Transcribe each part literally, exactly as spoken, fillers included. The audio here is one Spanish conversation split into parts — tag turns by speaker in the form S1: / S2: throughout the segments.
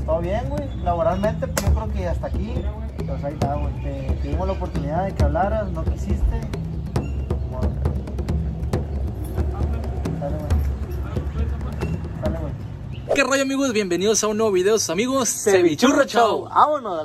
S1: todo bien, güey. Laboralmente, pues yo creo que hasta aquí. Pues ahí está, güey. Te, te dimos la oportunidad de que hablaras, no quisiste. Bueno. Dale, güey. Dale, güey.
S2: ¿Qué rollo, amigos? Bienvenidos a un nuevo video, sus amigos Cevichurro Show.
S1: Vámonos.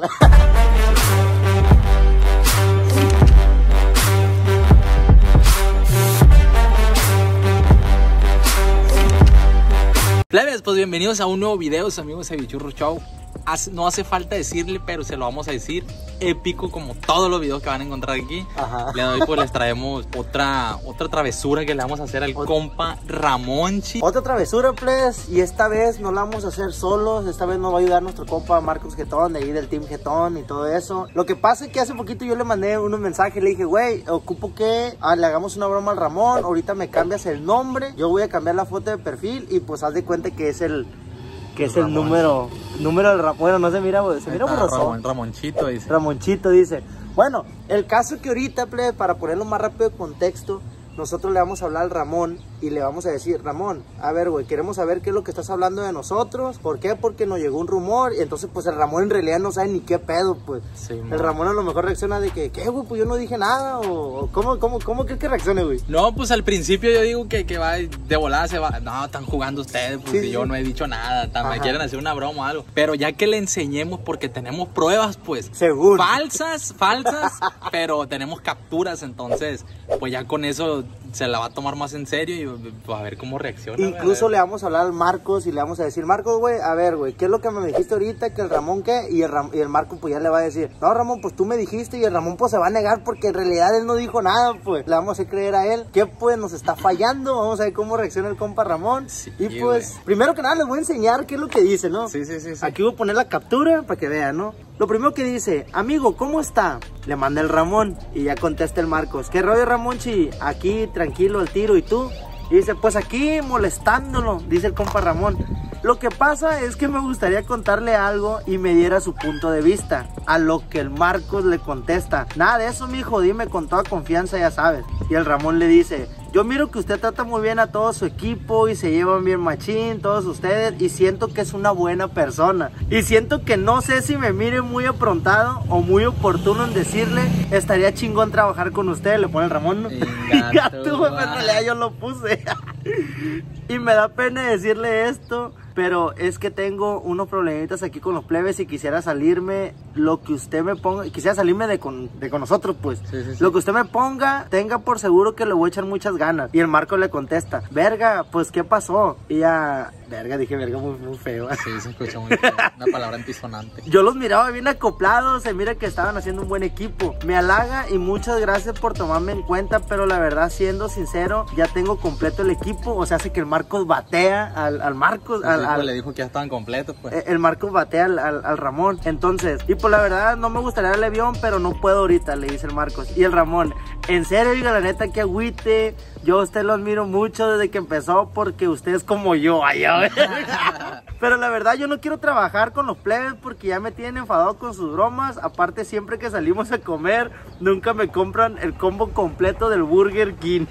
S2: Plebes, pues bienvenidos a un nuevo video, sus amigos Cevichurro Show. Hace, no hace falta decirle, pero se lo vamos a decir. Épico, como todos los videos que van a encontrar aquí.
S1: Ajá.
S2: Le doy, pues les traemos otra, otra travesura que le vamos a hacer al Ot compa Ramonchi.
S1: Otra travesura, please. Y esta vez no la vamos a hacer solos. Esta vez nos va a ayudar nuestro compa Marcos Getón, de ahí del Team Getón y todo eso. Lo que pasa es que hace poquito yo le mandé unos mensajes. Le dije, güey, ocupo que ah, le hagamos una broma al Ramón. Ahorita me cambias el nombre. Yo voy a cambiar la foto de perfil. Y pues haz de cuenta que es el... Que es el
S2: Ramón.
S1: número, número del Ramón. Bueno, no se mira, se mira borroso.
S2: Ramón, Ramonchito dice.
S1: Ramonchito dice. Bueno, el caso que ahorita, plebe, para ponerlo más rápido de contexto, nosotros le vamos a hablar al Ramón y le vamos a decir, Ramón, a ver, güey, queremos saber qué es lo que estás hablando de nosotros. ¿Por qué? Porque nos llegó un rumor y entonces, pues, el Ramón en realidad no sabe ni qué pedo, pues. Sí, el Ramón a lo mejor reacciona de que, ¿qué, güey? Pues yo no dije nada. O, ¿cómo, cómo, cómo crees que reaccione, güey?
S2: No, pues al principio yo digo que, que va de volada, se va. No, están jugando ustedes, pues, sí, y yo sí. no he dicho nada. Tan, me quieren hacer una broma o algo. Pero ya que le enseñemos, porque tenemos pruebas, pues.
S1: Seguro.
S2: Falsas, falsas, pero tenemos capturas, entonces, pues ya con eso se la va a tomar más en serio y pues, a ver cómo reacciona.
S1: Incluso le vamos a hablar al Marcos y le vamos a decir, Marcos, güey, a ver, güey, ¿qué es lo que me dijiste ahorita? Que el Ramón, ¿qué? Y el, Ram y el Marcos, pues ya le va a decir, no, Ramón, pues tú me dijiste. Y el Ramón, pues se va a negar porque en realidad él no dijo nada, pues. Le vamos a hacer creer a él que, pues, nos está fallando. Vamos a ver cómo reacciona el compa Ramón. Sí, y, pues, güey. Primero que nada, les voy a enseñar qué es lo que dice, ¿no?
S2: Sí, sí, sí. sí.
S1: Aquí voy a poner la captura para que vean, ¿no? Lo primero que dice, amigo, ¿cómo está? Le manda el Ramón y ya contesta el Marcos. ¿Qué rollo, Ramonchi? Aquí, tranquilo, al tiro. ¿Y tú? Y dice, pues aquí molestándolo, dice el compa Ramón. Lo que pasa es que me gustaría contarle algo y me diera su punto de vista. A lo que el Marcos le contesta, nada de eso, mijo, dime con toda confianza, ya sabes. Y el Ramón le dice, yo miro que usted trata muy bien a todo su equipo y se llevan bien machín, todos ustedes, y siento que es una buena persona. Y siento que no sé si me mire muy aprontado o muy oportuno en decirle, estaría chingón trabajar con usted, le pone el Ramón, ¿no? Gato, güey, en realidad yo lo puse. Y me da pena decirle esto, pero es que tengo unos problemitas aquí con los plebes y quisiera salirme, lo que usted me ponga, quisiera salirme de con, de con nosotros, pues. Sí, sí, sí. Lo que usted me ponga, tenga por seguro que le voy a echar muchas ganas. Y el Marco le contesta, verga, pues ¿qué pasó? Y ya, verga, dije verga muy, muy feo.
S2: Sí, se escucha muy feo, una palabra antisonante.
S1: Yo los miraba bien acoplados, se mira que estaban haciendo un buen equipo. Me halaga y muchas gracias por tomarme en cuenta, pero la verdad, siendo sincero, ya tengo completo el equipo. O sea, hace que el Marcos batea al, al Marcos.
S2: Sí,
S1: al,
S2: sí,
S1: al,
S2: pues le dijo que ya estaban completos, pues.
S1: El Marcos batea al, al, al Ramón. Entonces, y pues la verdad, no me gustaría darle avión, pero no puedo ahorita, le dice el Marcos. Y el Ramón, en serio, diga la neta, que agüite. Yo a usted lo admiro mucho desde que empezó porque usted es como yo. Ay, a ver. Pero la verdad yo no quiero trabajar con los plebes porque ya me tienen enfadado con sus bromas. Aparte, siempre que salimos a comer, nunca me compran el combo completo del Burger King.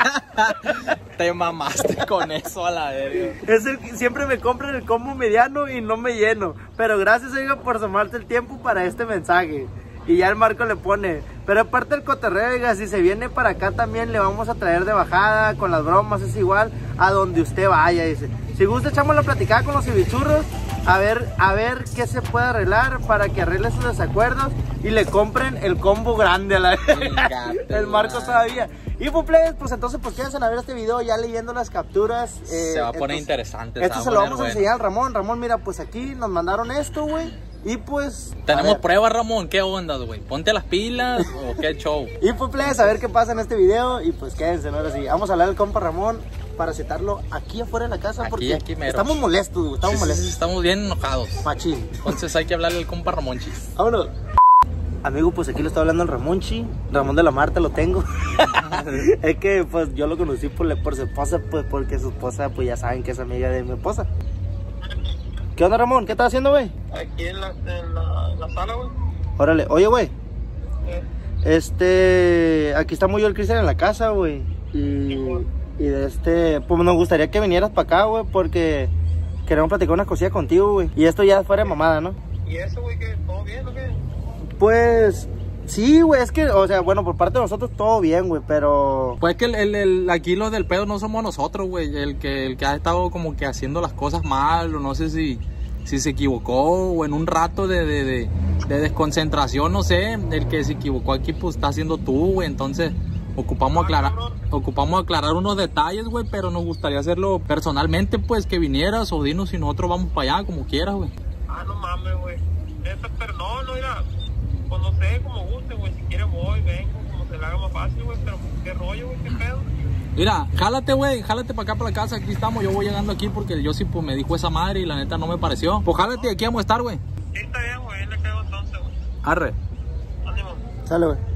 S2: Te mamaste con eso a la verga.
S1: Es el, siempre me compran el combo mediano y no me lleno. Pero gracias, oiga, por tomarte el tiempo para este mensaje. Y ya el Marco le pone, pero aparte del cotorreo, oiga, si se viene para acá también le vamos a traer de bajada, con las bromas, es igual a donde usted vaya, dice. Si gusta, echamos la platicada con los cevichurros, a ver, a ver qué se puede arreglar para que arregle sus desacuerdos y le compren el combo grande a la el Marco todavía. Y pues, pues entonces, pues quédense a ver este video ya leyendo las capturas.
S2: Eh, se va a poner entonces, interesante.
S1: Esto se lo vamos a enseñar al Ramón. Ramón, mira, pues aquí nos mandaron esto, güey. Y pues...
S2: Tenemos pruebas, Ramón. ¿Qué onda, güey? ¿Ponte las pilas o qué show?
S1: Y pues, please, a ver qué pasa en este video. Y pues quédense, ¿no? Ahora sí, vamos a hablar del compa Ramón para citarlo aquí afuera de la casa. Aquí, porque aquí mero. Estamos molestos, güey. Estamos sí, molestos.
S2: Sí, sí, estamos bien enojados.
S1: Machín.
S2: Entonces hay que hablarle al compa Ramonchi.
S1: Vámonos. Amigo, pues aquí lo está hablando el Ramonchi. Ramón de la Marta lo tengo. Es que pues yo lo conocí por, por su esposa, pues porque su esposa, pues ya saben que es amiga de mi esposa. ¿Qué onda, Ramón? ¿Qué estás haciendo, güey?
S3: Aquí en la, en la, la sala, güey.
S1: Órale, oye, güey.
S3: ¿Eh?
S1: Este, aquí estamos yo y el Cristian en la casa, güey. Y, y de este, pues nos gustaría que vinieras para acá, güey, porque queremos platicar unas cosillas contigo, güey. Y esto ya fuera de mamada, ¿no?
S3: ¿Y eso, güey, que todo bien o qué?
S1: Pues... sí, güey, es que, o sea, bueno, por parte de nosotros todo bien, güey, pero...
S2: Pues que el, el, el- aquí los del pedo no somos nosotros, güey. El que, el que ha estado como que haciendo las cosas mal, o no sé si, si se equivocó, o en un rato de, de, de, de desconcentración, no sé. El que se equivocó aquí, pues está haciendo tú, güey. Entonces, ocupamos aclarar, ocupamos aclarar unos detalles, güey, pero nos gustaría hacerlo personalmente, pues, que vinieras o dinos si nosotros vamos para allá, como quieras, güey.
S3: Ah, no mames, güey. Neta, pero no, no, mira. Pues no sé, como guste, güey. Si quieres voy, vengo, como se le haga más fácil, güey. Pero qué rollo, güey, qué pedo.
S2: Mira, jálate, güey, jálate para acá, para la casa, aquí estamos. Yo voy llegando aquí porque yo sí, pues, me dijo esa madre y la neta no me pareció. Pues jálate, aquí vamos a estar, güey.
S3: Sí, está bien, güey. Ahí le caigo entonces, güey.
S2: Arre.
S3: Ánimo.
S1: Sale, güey.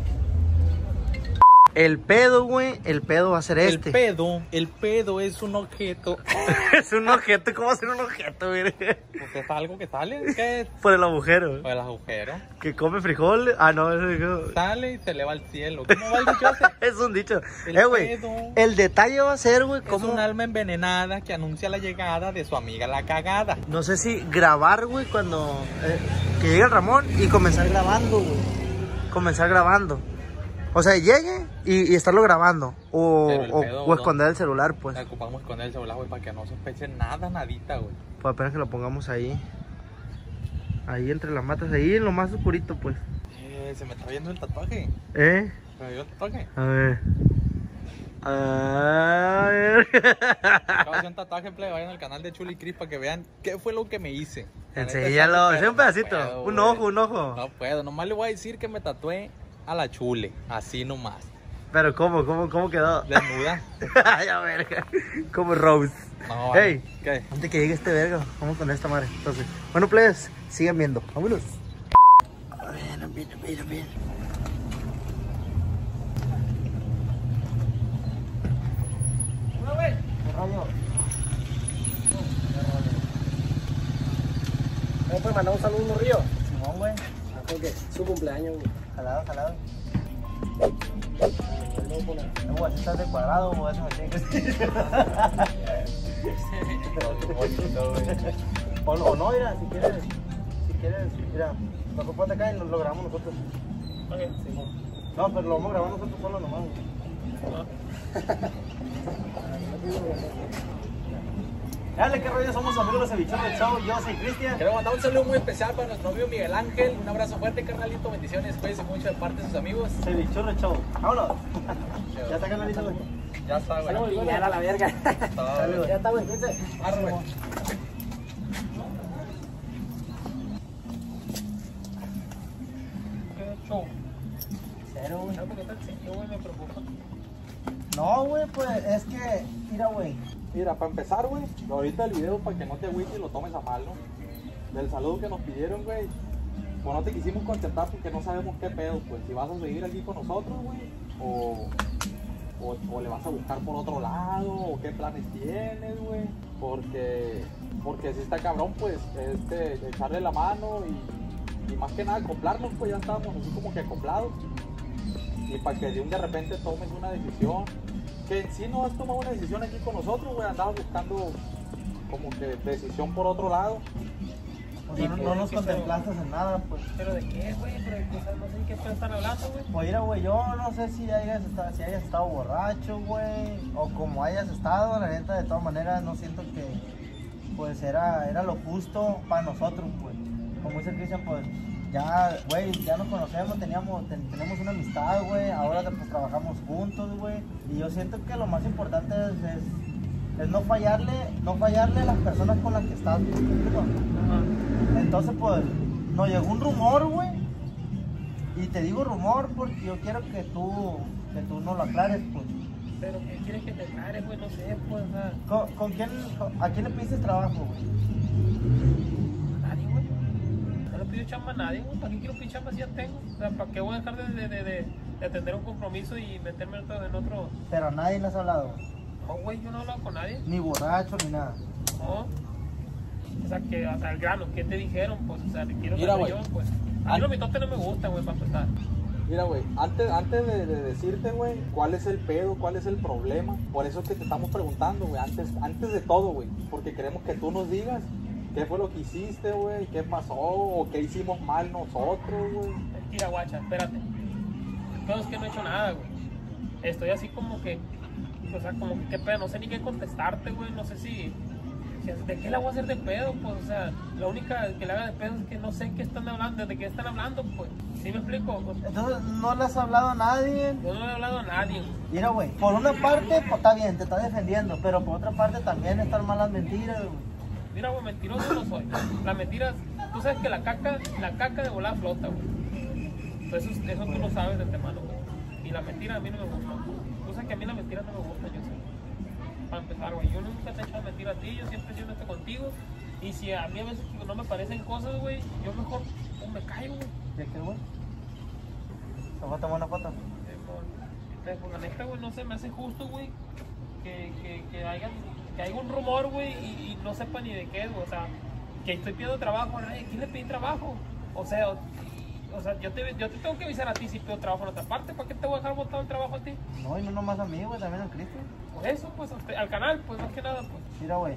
S1: El pedo, güey, el pedo va a ser este.
S2: El pedo, el pedo es un objeto.
S1: Es un objeto, ¿cómo va a ser un objeto, güey?
S2: Pues es algo que sale, ¿qué es?
S1: Por el agujero.
S2: Por el agujero.
S1: Que come frijol. Ah, no, eso
S2: Sale y se eleva al cielo. ¿Cómo va el dicho ese?
S1: es un dicho.
S2: El
S1: Eh, güey,
S2: pedo.
S1: el detalle va a ser, güey,
S2: Es
S1: cómo...
S2: un alma envenenada que anuncia la llegada de su amiga la cagada.
S1: No sé si grabar, güey, cuando... eh, que llegue el Ramón y comenzar grabando, güey. Comenzar grabando. O sea, llegue y, y estarlo grabando. O,
S2: Pero el
S1: o,
S2: pedo,
S1: o
S2: ¿no?
S1: esconder el celular, pues.
S2: La ocupamos con el celular, güey, para que no sospeche nada, nadita, güey.
S1: Pues apenas que lo pongamos ahí. Ahí entre las matas, ahí en lo más oscurito, pues.
S2: Eh, se me está viendo el tatuaje.
S1: ¿Eh?
S2: ¿Se me vio el tatuaje?
S1: A ver. A ver.
S2: Acabo de hacer un tatuaje, plebe. Vayan al canal de Chuli Cris para que vean qué fue lo que me hice. La neta,
S1: Enséñalo,
S2: está
S1: sé un
S2: súper-
S1: pedacito.
S2: no puedo,
S1: un
S2: güey.
S1: ojo, un ojo.
S2: No puedo, nomás le voy a decir que me tatué a la Chule, así nomás.
S1: Pero ¿cómo? ¿Cómo, cómo quedó?
S2: Desnuda.
S1: Ay, a ver. Como Rose.
S2: No,
S1: Hey.
S2: ¿qué?
S1: Antes que llegue este verga, vamos con esta madre. Entonces, bueno, plebes, sigan viendo. Vámonos. A ver, mira, mira, mira. ¿Qué rollo?
S4: ¿Cómo puede mandar un saludo a un morrillo?
S1: Simón, güey.
S4: Porque su cumpleaños, güey.
S1: Jalado, jalado. No, güey, si estás de cuadrado, güey, eso me tiene que O, o no, mira, si quieres, si quieres, mira, mejor ponte acá y lo, lo grabamos nosotros.
S3: Ok.
S1: No, pero lo vamos a grabar nosotros solo nomás, güey. Dale, qué rollo, somos amigos de los Cevichones del Show, yo soy Cristian.
S2: Quiero mandar un saludo muy especial para nuestro amigo Miguel Ángel. Un abrazo fuerte, carnalito. Bendiciones. Cuídense mucho de parte de sus amigos.
S1: Cevichones del Show. Vámonos. Ya está canalito, güey.
S2: Ya está, güey.
S4: Saludos, ya era la verga.
S2: Todo,
S4: Ya está, güey, cuídense.
S2: Arre, güey.
S3: ¿Qué show?
S1: Cero, güey.
S3: ¿Sabes por qué tan serio, güey? Me preocupa.
S1: No, güey, pues es que, mira, güey.
S2: Mira, para empezar, güey, ahorita el video para que no te agüites y lo tomes a mal, ¿no? Del saludo que nos pidieron, güey. Pues no te quisimos contestar porque no sabemos qué pedo, pues. Si vas a seguir aquí con nosotros, güey, o, o, o le vas a buscar por otro lado, o qué planes tienes, güey. Porque, porque si está cabrón, pues, este, echarle la mano y, y más que nada acoplarnos, pues ya estábamos así como que acoplados. Y para que de un de repente tomes una decisión, que en sí no has tomado una decisión aquí con nosotros, güey, andabas buscando como que decisión por otro lado.
S1: O sea, no, no nos contemplaste en nada, pues.
S3: ¿Pero de qué, güey? Pero de qué, o sea, no sé de qué pedo están hablando, güey.
S1: Pues mira, güey, yo no sé si hayas estado, si hayas estado borracho, güey, o como hayas estado, la neta, de todas maneras, no siento que, pues, era, era lo justo para nosotros, pues. Como dice Cristian, pues, ya, güey, ya nos conocemos, teníamos, ten- tenemos una amistad, güey, ahora, pues, trabajamos juntos, güey, y yo siento que lo más importante es, es, es no fallarle, no fallarle a las personas con las que estás, ¿me explico? Entonces, pues, nos llegó un rumor, güey. Y te digo rumor porque yo quiero que tú, que tú no lo aclares, pues.
S3: Pero ¿qué quieres que te aclare, güey? No sé, pues, o sea,
S1: ¿Con, con quién, con- ¿A quién le pediste trabajo, güey?
S3: a nadie, güey. No le pido chamba a nadie, güey. ¿Para qué quiero pedir chamba si ya tengo? O sea, ¿para qué voy a dejar de, de, de, de, de atender un compromiso y meterme en otro, en otro?
S1: Pero a nadie le has hablado, güey.
S3: No, güey, yo no he hablado con nadie.
S1: Ni borracho, ni nada.
S3: No. O sea, que, o sea, el grano, ¿qué te dijeron? Pues, o sea, quiero
S2: Mira,
S3: saber
S2: güey.
S3: yo, pues. A
S2: Ah.
S3: mí los mitotes no me gustan, güey, para empezar.
S2: Mira, güey, antes, antes de, de decirte, güey, cuál es el pedo, cuál es el problema, por eso es que te estamos preguntando, güey, antes, antes de todo, güey, porque queremos que tú nos digas qué fue lo que hiciste, güey, qué pasó, o qué hicimos mal nosotros, güey.
S3: Mentira, guacha, espérate. El pedo es que no he hecho nada, güey. Estoy así como que, o sea, como que qué pedo, no sé ni qué contestarte, güey, no sé si... ¿De qué la voy a hacer de pedo? Pues, o sea, la única que le haga de pedo es que no sé qué están hablando, de qué están hablando, pues. ¿Sí me explico?
S1: Entonces, ¿no le has hablado a nadie?
S3: Yo no le he hablado a nadie, güey.
S1: Mira, güey, por una parte, pues, está bien, te está defendiendo, pero por otra parte también están malas mentiras, güey.
S3: Mira, güey, mentiroso no soy. Las mentiras, tú sabes que la caca, la caca de volada flota, güey. Eso, eso tú lo sabes de antemano, güey. Y la mentira a mí no me gusta. Tú sabes que a mí la mentira no me gusta, yo sé. Para empezar, güey, yo nunca te he echado mentira a ti, yo siempre he sido honesto contigo. Y si a mí a veces no me parecen cosas, güey, yo mejor pues, me caigo, güey.
S1: ¿Ya qué, güey? ¿Te voy a tomar una foto?
S3: Eh, Pues pues, la neta, güey, no se me hace justo, güey, que, que, que, haya, que haya un rumor, güey, y, y no sepa ni de qué es, güey. O sea, que estoy pidiendo trabajo, ay, ¿quién le pide trabajo? O sea, o, o sea yo, te, yo te tengo que avisar a ti si pido trabajo en otra parte. ¿Para qué te voy a dejar botado el trabajo a ti?
S1: No, y no nomás a mí, güey, también al Cristian.
S3: Por eso, pues, al canal, pues, más que nada, pues.
S1: Mira, güey.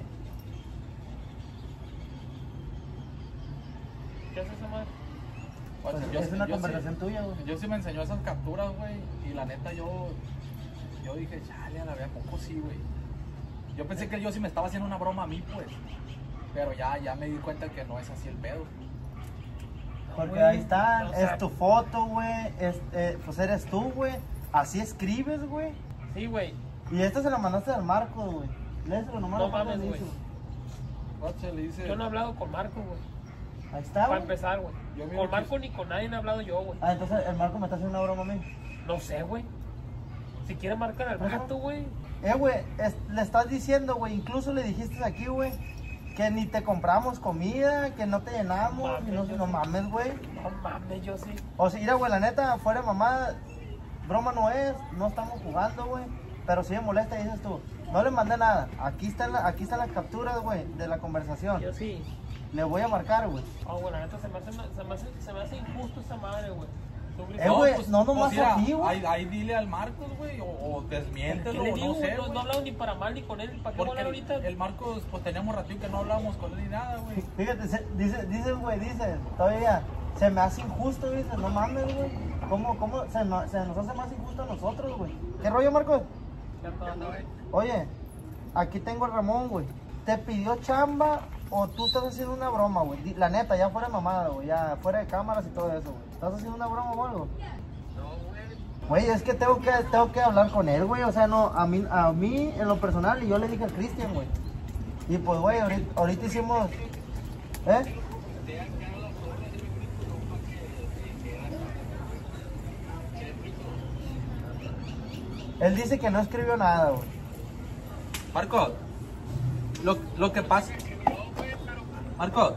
S3: ¿Qué hace esa madre?
S1: Pues,
S2: Yo
S1: es
S2: sí-
S1: una
S2: yo
S1: conversación
S2: sí-
S1: tuya, güey.
S2: Yo sí me enseñó esas capturas, güey, y la neta yo, yo dije, chale, a la vez poco sí, güey. Yo pensé que yo sí me estaba haciendo una broma a mí, pues, pero ya, ya me di cuenta que no es así el pedo.
S1: Porque
S3: Güey,
S1: ahí está,
S3: o sea,
S1: es tu foto, güey, es, eh, pues eres tú, güey. Así escribes, güey.
S3: Sí, güey.
S1: Y esta se la mandaste al Marco, güey. Léeselo nomás.
S3: No
S1: lo que
S3: mames,
S1: dice,
S3: güey.
S2: Guacha, le dice,
S3: Yo no he hablado con Marco, güey.
S1: Ahí está,
S3: Para
S1: güey.
S3: empezar, güey.
S2: Yo miro
S3: Con
S2: que-
S3: Marco ni con nadie he hablado yo, güey.
S1: Ah, entonces el Marco me está haciendo una broma a mí.
S3: No sé, güey. Si quieres marcar al vato, güey.
S1: Eh, güey, es- le estás diciendo, güey, incluso le dijiste aquí, güey, que ni te compramos comida, que no te llenamos,
S3: Mames,
S1: y no,
S3: yo
S1: no
S3: sí.
S1: mames, güey.
S3: No mames, yo sí.
S1: O sea, mira, güey, la neta, fuera de mamada, broma no es, no estamos jugando, güey. Pero si me molesta, dices tú, no le mandé nada. Aquí están la, aquí están las capturas, güey, de la conversación.
S3: Yo sí.
S1: Le voy a marcar, güey.
S3: Oh, güey, la neta se me hace, se me hace, se me hace injusto esa madre, güey. Tú
S1: Eh, güey, no nomás
S2: pues mira,
S1: a ti, güey.
S2: Ahí, ahí dile al Marcos, güey, o, o
S3: ¿Qué
S2: desmiéntelo,
S3: le
S2: o
S3: digo,
S2: no
S3: güey?
S2: sé,
S3: No, no he
S2: güey.
S3: hablado ni para mal ni con él. ¿Para qué voy a
S2: Porque
S3: hablar
S2: el,
S3: ahorita?
S2: el Marcos, pues teníamos ratito que no hablábamos con él ni nada, güey.
S1: Fíjate, se- dice, dice, güey, dice, todavía, se me hace injusto, dice, no mames, güey. ¿Cómo, cómo se, no- se nos hace más injusto a nosotros, güey? ¿Qué rollo, Marcos?
S3: Cierto, anda, güey.
S1: Oye, aquí tengo el Ramón, güey. ¿Te pidió chamba o tú estás haciendo una broma, güey? Di- La neta, ya fuera de mamada, güey, ya fuera de cámaras y todo eso, güey. ¿Estás haciendo una broma o algo? Güey, es que tengo que tengo que hablar con él, güey. O sea, no, a mí, a mí en lo personal, y yo le dije al Cristian, güey. Y pues, güey, ahorita, ahorita hicimos. ¿Eh? Él dice que no escribió nada, güey.
S2: Marcos, lo, lo que pasa... Marcos.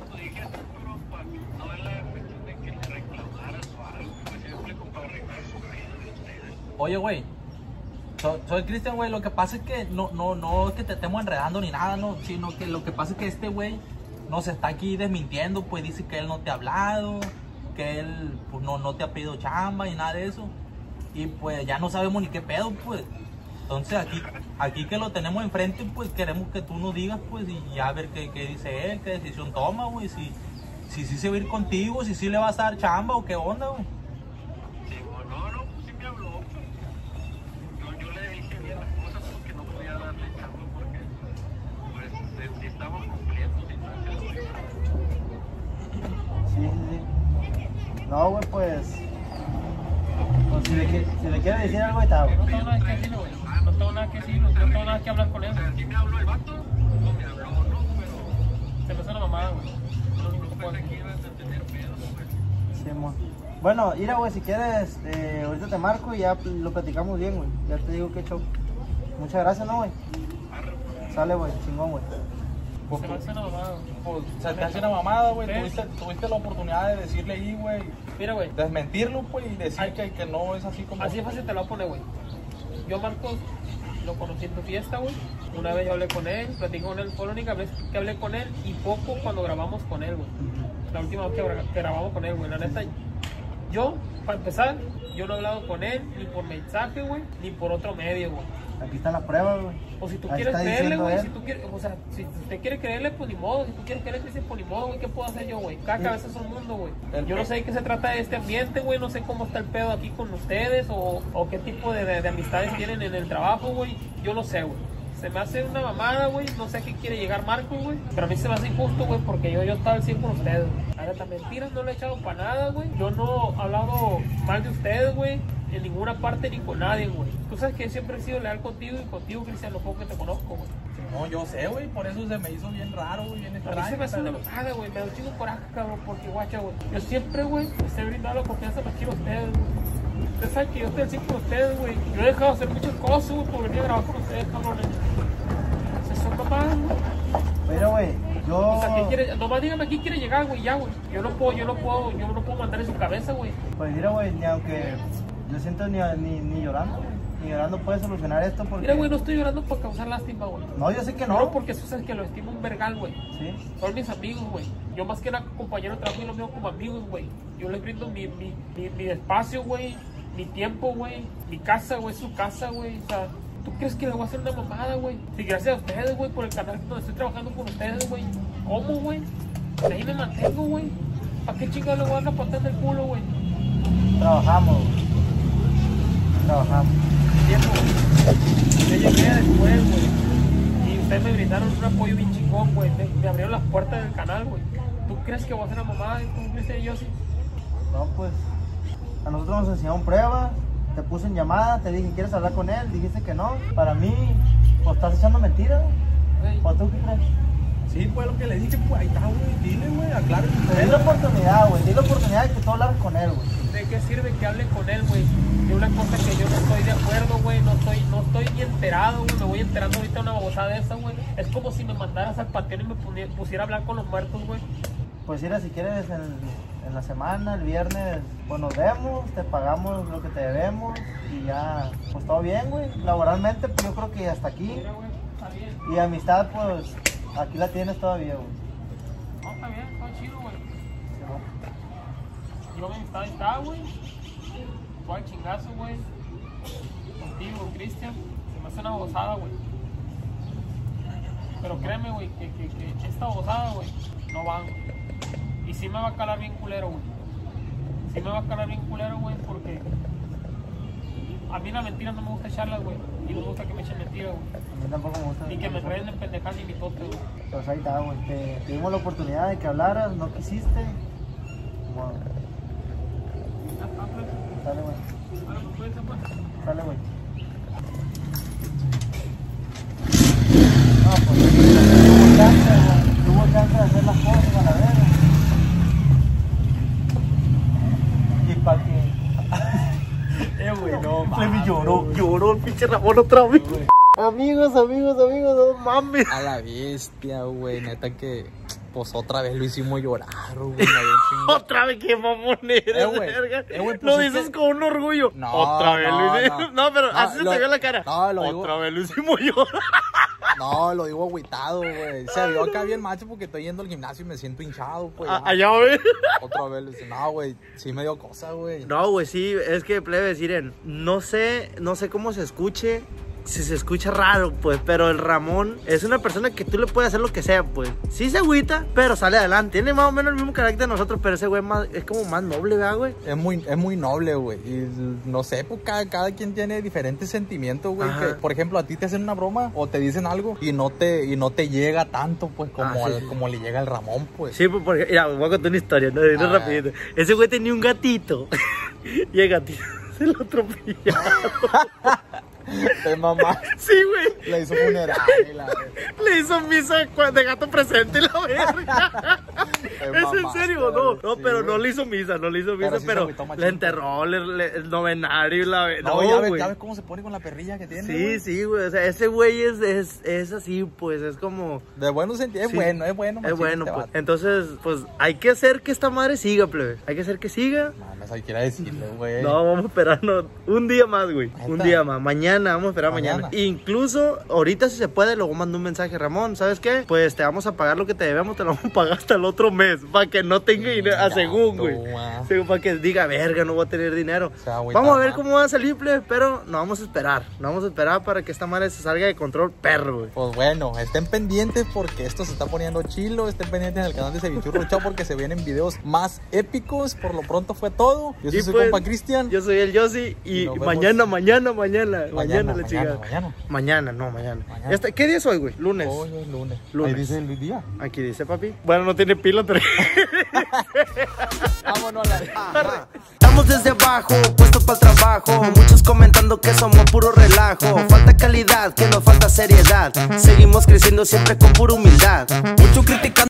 S2: Oye, güey, so- soy Cristian, güey, lo que pasa es que no, no, no es que te estemos enredando ni nada, no, sino que lo que pasa es que este güey nos está aquí desmintiendo, pues dice que él no te ha hablado, que él pues no, no te ha pedido chamba y nada de eso, y pues ya no sabemos ni qué pedo, pues. Entonces aquí, aquí que lo tenemos enfrente, pues queremos que tú nos digas, pues, y ya ver qué, qué dice él, qué decisión toma, güey, si, si, si se va a ir contigo, si sí le vas a dar chamba o qué onda, güey.
S5: Sí, bueno, no, no, pues sí me habló, pues. Yo, yo le dije bien las cosas porque no podía darle chamba porque pues eh, sí estamos completos y no se lo digo.
S1: Sí, sí, sí. No, güey, pues. Pues si le, qui- si le quiere decir algo, ahí está, güey.
S3: No tengo nada que decirle, güey. No tengo nada que decirle, no tengo nada que hablar con él.
S5: O sea, sí me habló el vato, no me habló, no, pero
S3: Se me hace una mamada, güey. No lo único que puedo
S5: pensé
S3: decir.
S5: que ibas a tener pedos, pues.
S1: Sí, mo. Bueno, mira, güey, si quieres, eh, ahorita te marco y ya lo platicamos bien, güey. Ya te digo qué show. Muchas gracias, ¿no, güey? Sale, güey, chingón, güey.
S2: Pues,
S3: Se me hace una mamada, güey.
S2: pues, se te hace una mamada, güey,
S3: Sí.
S2: tuviste, tuviste la oportunidad de decirle ahí, güey,
S3: Mira, güey.
S2: desmentirlo, pues, y decir
S3: Ay.
S2: que, que no es así como...
S3: Así de fácil te lo voy a poner, güey. Yo, Marcos, lo conocí en tu fiesta, güey. Una vez yo hablé con él, platicé con él. Fue la única vez que hablé con él y poco cuando grabamos con él, güey. La última vez que, gra- que grabamos con él, güey. La neta, Yo, para empezar, yo no he hablado con él ni por mensaje, güey, ni por otro medio, güey.
S1: Aquí están las pruebas, güey.
S3: O si tú
S1: Ahí
S3: quieres
S1: está
S3: creerle,
S1: diciendo
S3: güey,
S1: él.
S3: si tú quieres, o sea, si usted quiere creerle, pues ni modo. Si tú quieres creerle, pues ni modo, güey, ¿qué puedo hacer yo, güey? Cada cabeza es un mundo, güey. Yo no sé de qué se trata de este ambiente, güey, no sé cómo está el pedo aquí con ustedes o, o qué tipo de, de, de amistades tienen en el trabajo, güey. Yo no sé, güey. Se me hace una mamada, güey, no sé a qué quiere llegar Marco, güey. Pero a mí se me hace injusto, güey, porque yo, yo estaba al cien con ustedes, güey. Ahora, tan mentiras no le he echado para nada, güey. Yo no he hablado mal de ustedes, güey, en ninguna parte ni con nadie, güey. Tú sabes que siempre he sido leal contigo y contigo, Cristian, lo poco que te conozco, güey.
S2: No, yo sé, güey, por eso se me hizo bien raro, güey, bien
S3: A mí
S2: extraño.
S3: se me hace una
S2: pero-
S3: mamada, güey. Me da un chingo de coraje, cabrón, porque, guacha, güey. Yo siempre, güey, les he brindado la confianza que quiero a ustedes, güey. Ustedes saben que yo estoy al cien con ustedes, güey. Yo he dejado de hacer muchas cosas, güey, por venir a grabar con ustedes, cabrones. Se son mamadas, güey.
S1: Pero, güey, yo...
S3: O sea, ¿qué quiere? Nomás dígame a quién quiere llegar, güey, ya, güey. Yo no puedo, yo no puedo, yo no puedo mandar en su cabeza, güey.
S1: Pues mira, güey, ni aunque yo siento ni, ni, ni llorando, güey. Ni llorando puede solucionar esto porque...
S3: Mira, güey, no estoy llorando por causar lástima, güey.
S1: No, yo sé que
S3: No,
S1: no.
S3: porque tú sabes que lo estimo un vergal, güey.
S1: Sí.
S3: Son mis amigos, güey. Yo más que nada compañero de trabajo y lo mío como amigos, güey. Yo les brindo mi, mi, mi, mi espacio, güey. Mi tiempo, güey. Mi casa, güey. Su casa, güey. O sea, ¿tú crees que le voy a hacer una mamada, güey? Sí, gracias a ustedes, güey, por el canal donde estoy trabajando con ustedes, güey. ¿Cómo, güey? De ahí me mantengo, güey. ¿Para qué chingados le voy a dar la patada en el culo, güey?
S1: Trabajamos, güey. Trabajamos.
S3: Tiempo. Yo llegué después, güey. Y ustedes me brindaron un apoyo bien chingón, güey. Me, me abrieron las puertas del canal, güey. ¿Tú crees que voy a hacer una mamada? ¿Tú crees que yo sí?
S1: No, pues, a nosotros nos enseñaron pruebas, te puse en llamada, te dije, ¿quieres hablar con él? Dijiste que no. Para mí, pues estás echando mentiras,
S3: Güey.
S1: ¿o tú qué crees?
S2: Sí, pues lo que le dije, pues ahí está, güey, dile, güey, aclaro.
S1: Te di la oportunidad, güey, di la oportunidad de que tú hablaras con él, güey.
S3: ¿De qué sirve que hable con él, güey? De una cosa que yo no estoy de acuerdo, güey. No estoy, no estoy ni enterado, güey. Me voy enterando ahorita de una babosada de esa, güey. Es como si me mandaras al panteón y me puni- pusiera a hablar con los muertos, güey.
S1: Pues mira, si quieres en, en la semana, el viernes, pues nos vemos, te pagamos lo que te debemos y ya, pues todo bien, güey. Laboralmente, pues yo creo que hasta aquí.
S3: Mira, güey, está bien.
S1: Y amistad, pues aquí la tienes todavía, güey.
S3: No, está bien, está chido, güey. Yo mi amistad está, güey. Fue al chingazo, güey. Contigo, Cristian. Se me hace una babosada, güey. Pero créeme, güey, que, que, que esta babosada, güey, no va, güey. Y sí me va a calar bien culero, güey. Sí me va a calar bien culero, güey, porque a mí las mentiras no me gusta echarlas, güey. Y no me gusta que me echen mentiras, güey.
S1: A mí tampoco me gusta.
S3: Ni que me enreden en pendejadas ni mitote, güey.
S1: Pues ahí está, güey. Te, te dimos la oportunidad de que hablaras, no quisiste. Bueno,
S3: Ya está, pues.
S1: sale, güey.
S3: Ahora, pues, cuídense, pues.
S1: Sale, güey. No, pues tuvo chance, güey. Tuvo chance de hacer las cosas a la verga. Y pa' que.
S2: Eh, güey, no,
S1: Me lloró, lloró el pinche Ramón otra vez. Amigos, amigos, amigos, no mames.
S2: a la bestia, güey, neta que, pues otra vez lo hicimos llorar, güey, me dio un chingo.
S1: Otra vez que mamón eres,
S2: Eh, güey.
S1: verga.
S2: Eh, güey, pues
S1: Lo
S2: es
S1: dices
S2: que-
S1: con un orgullo.
S2: No,
S1: Otra vez
S2: no,
S1: lo hicimos.
S2: no.
S1: No, pero
S2: No,
S1: así se
S2: lo-
S1: te ve la cara.
S2: no, lo digo-
S1: Otra vez lo hicimos llorar.
S2: No, lo digo agüitado, güey, se vio acá bien macho porque estoy yendo al gimnasio y me siento hinchado, pues.
S1: A-
S2: ya.
S1: Allá, güey.
S2: Otra vez, le dije, no, güey, sí me dio cosa, güey.
S1: No, güey, sí, es que plebes, miren, no sé, no sé cómo se escuche, si se escucha raro, pues, pero el Ramón es una persona que tú le puedes hacer lo que sea, pues. Sí se agüita, pero sale adelante. Tiene más o menos el mismo carácter de nosotros, pero ese güey más, es como más noble, ¿verdad, güey?
S2: Es muy, es muy noble, güey. Y no sé, pues cada, cada quien tiene diferentes sentimientos, güey.
S1: Ajá.
S2: Que, por ejemplo, a ti te hacen una broma o te dicen algo y no te, y no te llega tanto, pues, como,
S1: Ah, sí,
S2: al-
S1: sí.
S2: como le llega al Ramón, pues.
S1: Sí, pues, porque, mira, voy a contar una historia, no, no
S2: Ah.
S1: rapidito. Ese güey tenía un gatito y el gatito se lo atropellaron.
S2: Te mamá
S1: Sí, güey.
S2: le hizo funeral y la
S1: Le hizo misa cu- de gato presente la verga.
S2: Te
S1: ¿Es en
S2: mamaste,
S1: serio o no?
S2: güey.
S1: No,
S2: Sí,
S1: pero
S2: güey.
S1: no le hizo misa, no le hizo misa,
S2: Pero sí se
S1: pero,
S2: agüitó machín,
S1: le enterró le- le- el novenario y la...
S2: No, ya ves,
S1: güey.
S2: ya ves cómo se pone con la perrilla que tiene,
S1: Sí,
S2: güey.
S1: sí, güey, o sea, ese güey es, es, es así, pues, es como...
S2: De buenos sentidos, es
S1: Sí.
S2: bueno, es bueno.
S1: Es
S2: machín
S1: bueno,
S2: este
S1: pues.
S2: vato.
S1: Entonces, pues, hay que hacer que esta madre siga, plebe. Hay que hacer que siga.
S2: Mames, ahí quiera decirle, güey.
S1: No, vamos a esperarnos un día más, güey. Un
S2: ¿Neta?
S1: día más. Mañana mañana, vamos a esperar mañana.
S2: Mañana.
S1: Incluso, ahorita si se puede, luego mando un mensaje, Ramón, ¿sabes qué? Pues te vamos a pagar lo que te debemos, te lo vamos a pagar hasta el otro mes, para que no tenga dinero, a según, güey. Según, para que diga, verga, no voy a tener dinero.
S2: O sea, güey,
S1: vamos a ver
S2: mal.
S1: cómo va a salir, plebe, pero no vamos a esperar. No vamos a esperar para que esta madre se salga de control, perro, güey.
S2: Pues bueno, estén pendientes porque esto se está poniendo chilo. Estén pendientes en el canal de Cevichurro Show porque se vienen videos más épicos. Por lo pronto fue todo. Yo soy
S1: Y
S2: su
S1: pues,
S2: compa Cristian.
S1: Yo soy el Yossi y,
S2: Y nos vemos.
S1: mañana, mañana, mañana, mañana,
S2: Mañana,
S1: la chingada.
S2: mañana,
S1: Mañana, no, mañana.
S2: Mañana.
S1: Ya está. ¿Qué día es hoy, güey? Lunes.
S2: Hoy es lunes.
S1: Lunes.
S2: Ahí dice el día.
S1: Aquí dice, papi. Bueno, no tiene pila, pero...
S2: Vámonos a la...
S6: Estamos desde abajo, puestos para el trabajo. Muchos comentando que somos puro relajo. Falta calidad, que nos falta seriedad. Seguimos creciendo siempre con pura humildad. Mucho criticando.